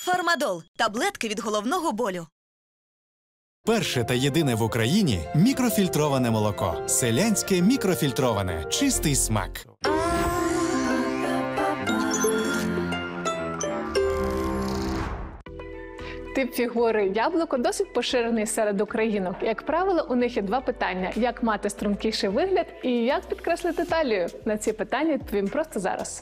Фармадол – таблетки від головного болю. Перше та єдине в Україні мікрофільтроване молоко. Селянське мікрофільтроване. Чистий смак. Тип фігури яблуко досить поширений серед українок. Як правило, у них є два питання: як мати стрункіший вигляд і як підкреслити талію. На ці питання відповім просто зараз.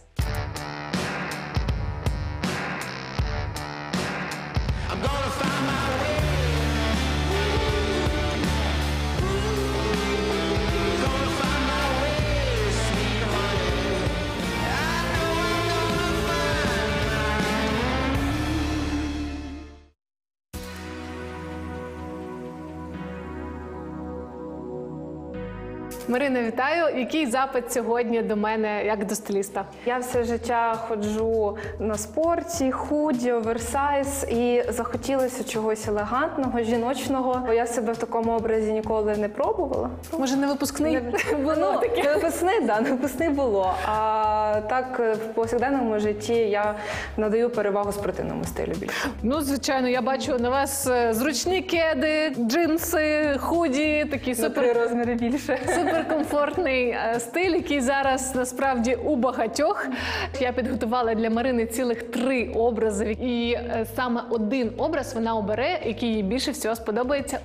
Марина, вітаю. Який запит сьогодні до мене, як до стиліста? Я все життя ходжу на спорті, худі, оверсайз, і захотілося чогось елегантного, жіночного. Я себе в такому образі ніколи не пробувала. Може, не випускний? Було таке. Не випускний було. А так, в повсякденному житті я надаю перевагу спортивному стилю більше. Ну, звичайно, я бачу на вас зручні кеди, джинси, худі, такі На 3 розміри більше. суперкомфортний стиль, який зараз насправді у багатьох. Я підготувала для Марини цілих 3 образи. І саме один образ вона обере, який їй більше всього сподобається.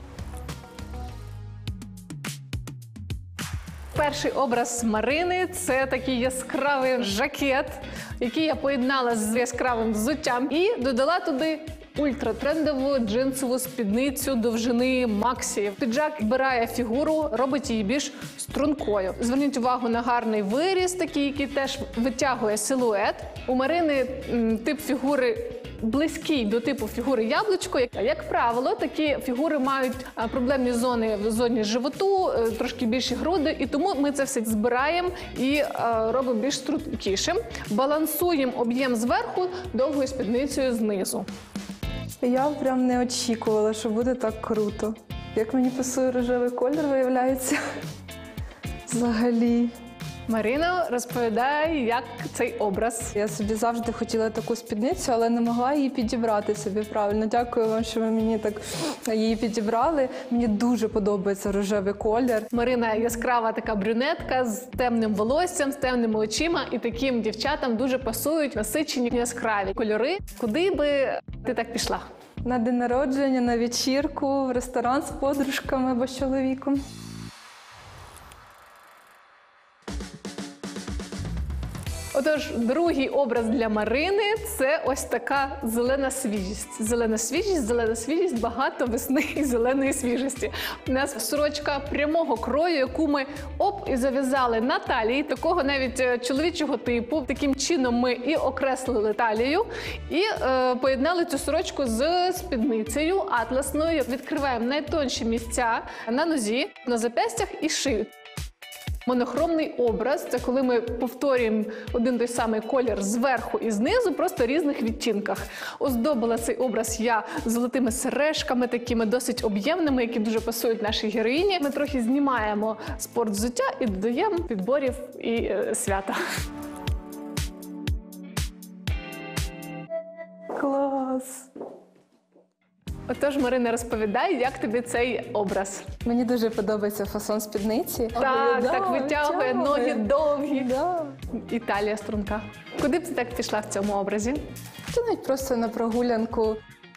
Перший образ Марини – це такий яскравий жакет, який я поєднала з яскравим взуттям і додала туди ультратрендову джинсову спідницю довжини Максі. Піджак вбирає фігуру, робить її більш стрункою. Зверніть увагу на гарний виріз, такий, який теж витягує силует. У Марини тип фігури близький до типу фігури яблучко. Як правило, такі фігури мають проблемні зони в зоні животу, трошки більші груди, і тому ми це все збираємо і робимо більш стрункішим. Балансуємо об'єм зверху довгою спідницею знизу. Я прям не очікувала, що буде так круто. Як мені пасує рожевий колір, виявляється. Взагалі. Марина, розповідай, як цей образ. Я собі завжди хотіла таку спідницю, але не могла її підібрати собі правильно. Дякую вам, що ви мені так її підібрали. Мені дуже подобається рожевий колір. Марина яскрава така брюнетка з темним волоссям, з темними очима. І таким дівчатам дуже пасують насичені яскраві кольори. Куди би ти так пішла? На день народження, на вечірку, в ресторан з подружками або з чоловіком. Отож, другий образ для Марини – це ось така зелена свіжість. Зелена свіжість, багато весни і зеленої свіжості. У нас сорочка прямого крою, яку ми і зав'язали на талії, такого навіть чоловічого типу. Таким чином ми і окреслили талію, і поєднали цю сорочку з спідницею атласною. Відкриваємо найтонші місця на нозі, на зап'ястях і шию. Монохромний образ – це коли ми повторюємо один той самий колір зверху і знизу, просто в різних відтінках. Оздобила цей образ я золотими сережками, такими досить об'ємними, які дуже пасують нашій героїні. Ми трохи знімаємо спортвзуття і додаємо підборів і свята. Клас! Отож, Марина, розповідай, як тобі цей образ? Мені дуже подобається фасон спідниці. Так витягує, ноги довгі. Да. І талія струнка. Куди б ти так пішла в цьому образі? Та навіть просто на прогулянку.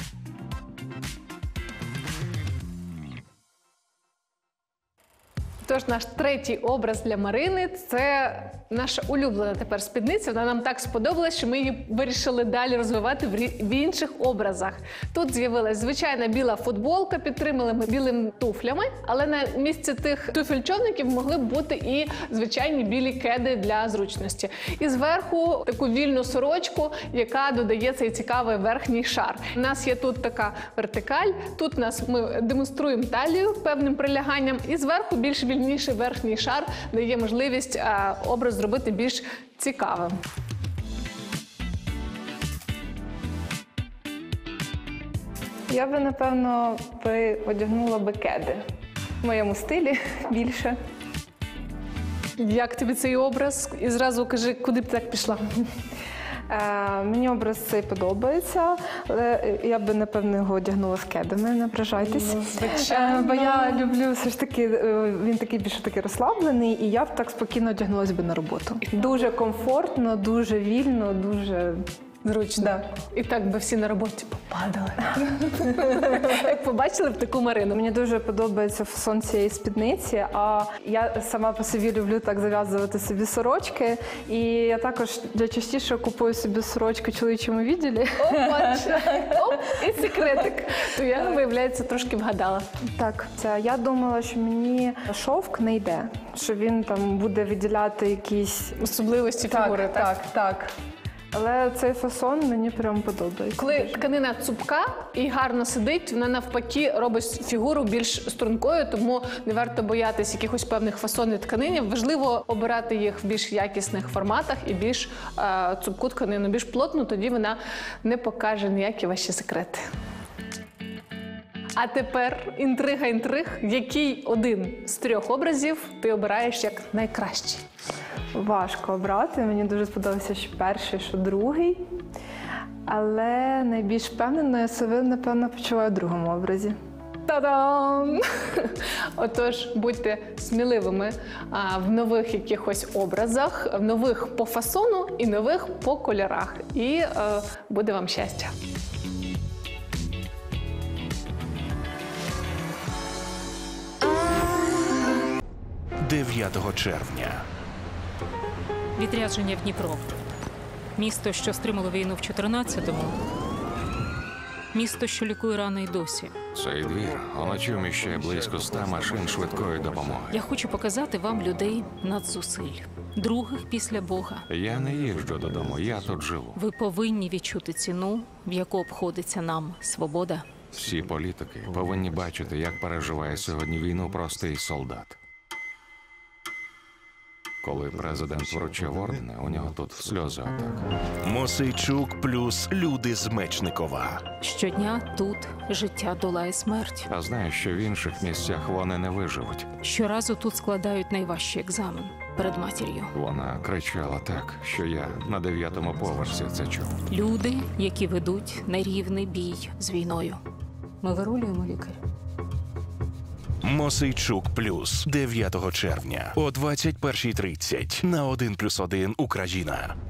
Тож, наш третій образ для Марини – це наша улюблена тепер спідниця. Вона нам так сподобалась, що ми її вирішили далі розвивати в інших образах. Тут з'явилась звичайна біла футболка, підтримали ми білими туфлями, але на місці тих туфель-човників могли б бути і звичайні білі кеди для зручності. І зверху таку вільну сорочку, яка додає цей цікавий верхній шар. У нас є тут така вертикаль, тут ми демонструємо талію певним приляганням, і зверху більш вільніший верхній шар дає можливість образ зробити більш цікавим. Я би, напевно, одягнула би кеди. В моєму стилі більше. Як тобі цей образ? І зразу кажи, куди б ти так пішла? Мені образ цей подобається, але я би, напевно, його одягнула з кедами, не ображайтесь. Звичайно. Бо я люблю все ж таки, він такий більше такий розслаблений, і я б так спокійно одягнулася би на роботу. Дуже комфортно, дуже вільно, дуже... Зручно. Да. І так би всі на роботі попадали. Як побачили б таку Марину. Мені дуже подобається фасон цієї спідниці, а я сама по собі люблю так зав'язувати собі сорочки. І я також частіше купую собі сорочки в чоловічому відділі. Оп, і секретик. То я, виявляється, трошки вгадала. Так, це я думала, що мені шовк не йде, що він там буде виділяти якісь Особливості фігури, так? так. Але цей фасон мені прям подобається. Коли тканина цупка і гарно сидить, вона навпаки робить фігуру більш стрункою, тому не варто боятися якихось певних фасонів тканини. Важливо обирати їх в більш якісних форматах і більш цупку тканину, більш плотну, тоді вона не покаже ніякі ваші секрети. А тепер інтрига, який один з 3 образів ти обираєш як найкращий? Важко обрати. Мені дуже сподобався що перший, що другий. Але найбільш впевнено я себе, напевно, почуваю в другому образі. Та-дам! Отож, будьте сміливими в нових якихось образах, в нових по фасону і нових по кольорах. І буде вам щастя! – 9 червня. Відрядження в Дніпро. Місто, що стримало війну в 14-му. Місто, що лікує рани й досі. Цей двір уночі вміщає близько 100 машин швидкої допомоги. Я хочу показати вам людей надзусиль. Других після Бога. Я не їжджу додому, я тут живу. Ви повинні відчути ціну, в яку обходиться нам свобода. Всі політики повинні бачити, як переживає сьогодні війну простий солдат. Коли президент вручив ордени, у нього тут сльози отак. Мосейчук плюс люди з Мечникова. Щодня тут життя долає смерть. А знаєш, що в інших місцях вони не виживуть. Щоразу тут складають найважчий екзамен перед матір'ю. Вона кричала так, що я на 9-му поверсі це чув. Люди, які ведуть нерівний бій з війною. Ми вирулюємо, лікар. Мосейчук плюс 9 червня о 21:30 на 1+1 Україна.